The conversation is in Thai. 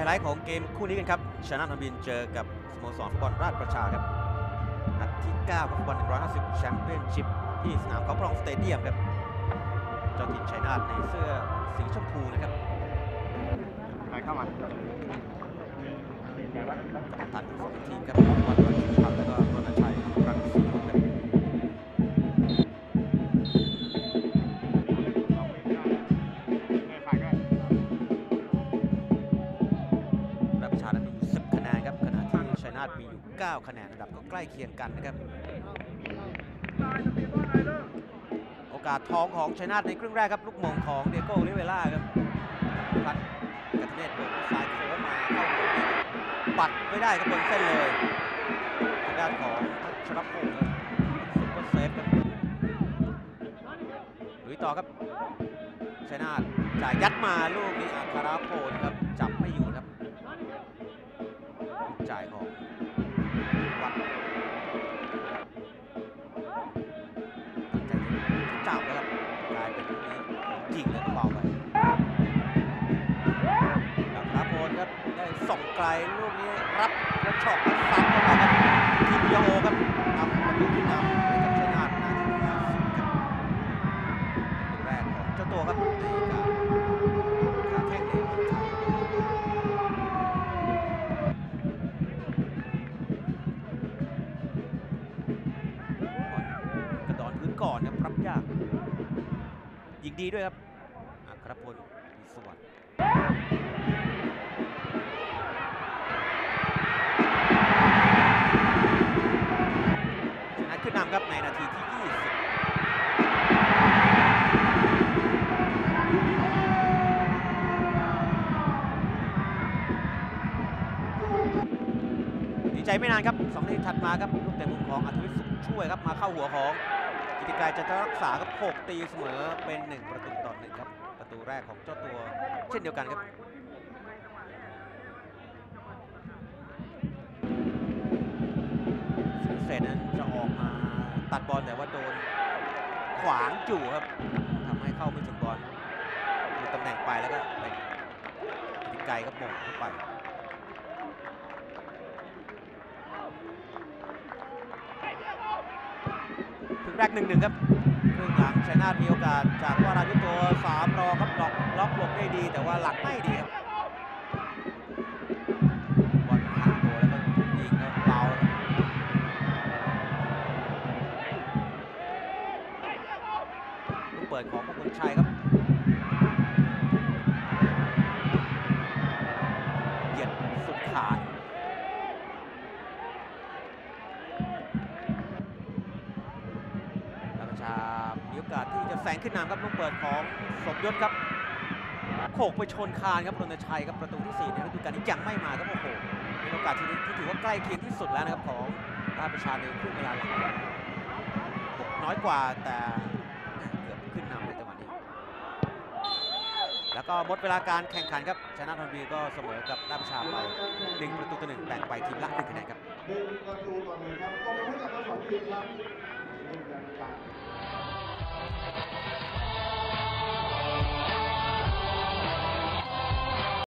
ไลท์ของเกมคู่นี้กันครับชนะนนท์บินเจอกับสโมสรฟุตบอลราชประชาครับนัดที่9ของฟุตบอล150แชมเปี้ยนชิพที่สนามเขาพรองสเตเดียมครับเจ้าถิ่นชัยนาทในเสื้อสีชมพูนะครับใครเข้ามากับทันทั้ง2ทีมครับวัดชิพันธ์แล้วก็รณชัยรังสีครับราชประชานั้นมีอยู่10คะแนนครับขณะที่ชัยนาทมีอยู่9คะแนนระดับก็ใกล้เคียงกันนะครับโอกาสทองของชัยนาทในครึ่งแรกครับลูกมงของเดโก้ลิเวล่าครับพัดกัตเนตเปิดซ้ายโค้งมาเข้าปัดไม่ได้ครับบนเส้นเลยทางด้านของชลพงศ์ครับซุปเปอร์เซฟครับลุยต่อครับชัยนาทจ่ายยัดมาลูกนี้อัครพลครับจับไม่อยู่ครับจ่ายของวัดจับแล้วครับกลายเป็นลูกนี้ยิงเลยก็เบาไปอัครพลครับได้ส่งไกลลูกนี้รับกระชอกแล้วซัดเข้าไปครับทีมยาโอครับทำประตูขึ้นนำให้กับชัยนาทนาทีที่50ครับตัวแรกของเจ้าตัวครับในการขาแข้งในทีมไทยกระดอนพื้นก่อนครับรับยากยิงดีด้วยครับอัครพลมีสวัสดิ์ชนะขึ้นนำครับในนาทีที่20ดีใจไม่นานครับ2 นาทีถัดมาครับลูกเตะมุมของอัธวิทย์สุขช่วยครับมาเข้าหัวของกิติกายจันทรักษาครับโขกตีเสมอเป็น1-1ครับประตูแรกของเจ้าตัวเช่นเดียวกันครับเศษนั้นจะออกมาตัดบอลแต่ว่าโดนขวางจู่ครับทำให้เข้าไม่ถึงบอลมีตำแหน่งไปแล้วก็เป็นกิติกายครับมงเข้าไปครึ่งแรก 1-1 ครับครึ่งหลังชัยนาทมีโอกาสจากวรายุตัว3รอครับล็อกหลบได้ดีแต่ว่าหลักไม่ดีครับบอลห่างตัวแล้วก็ยิงแล้วเบาลูกเปิดของมงคลชัยครับเหยียดสุดขาดมีโอกาสที่จะแซงขึ้นนำครับลูกเปิดของสมยศครับโขกไปชนคานครับรณชัยครับประตูที่4ในฤดูกาลนี้ยังไม่มาครับโอ้โหเป็นโอกาสที่ถือว่าใกล้เคียงที่สุดแล้วนะครับของราชประชาในครึ่งเวลาหลังน้อยกว่าแต่เกือบขึ้นนำในจังหวะนี้แล้วก็หมดเวลาการแข่งขันครับชนะนนทบุรีก็เสมอกับราชประชาไป1-1แบ่งไปทีมละ1 คะแนนครับ 1-1ครับตรงให้กับทั้ง2ทีมครับ